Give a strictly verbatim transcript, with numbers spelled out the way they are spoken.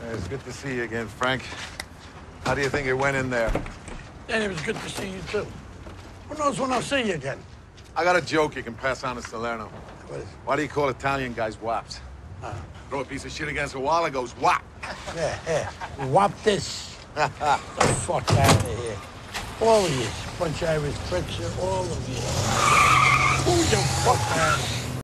It's good to see you again, Frank. How do you think it went in there? And it was good to see you, too. Who knows when I'll see you again? I got a joke you can pass on to Salerno. What is it? Why do you call Italian guys wops? Uh, Throw a piece of shit against a wall and goes wop. yeah, yeah. Wop this. Get the fuck out of here. All of you. Bunch of Irish pricks, all of you. Who the fuck out of here?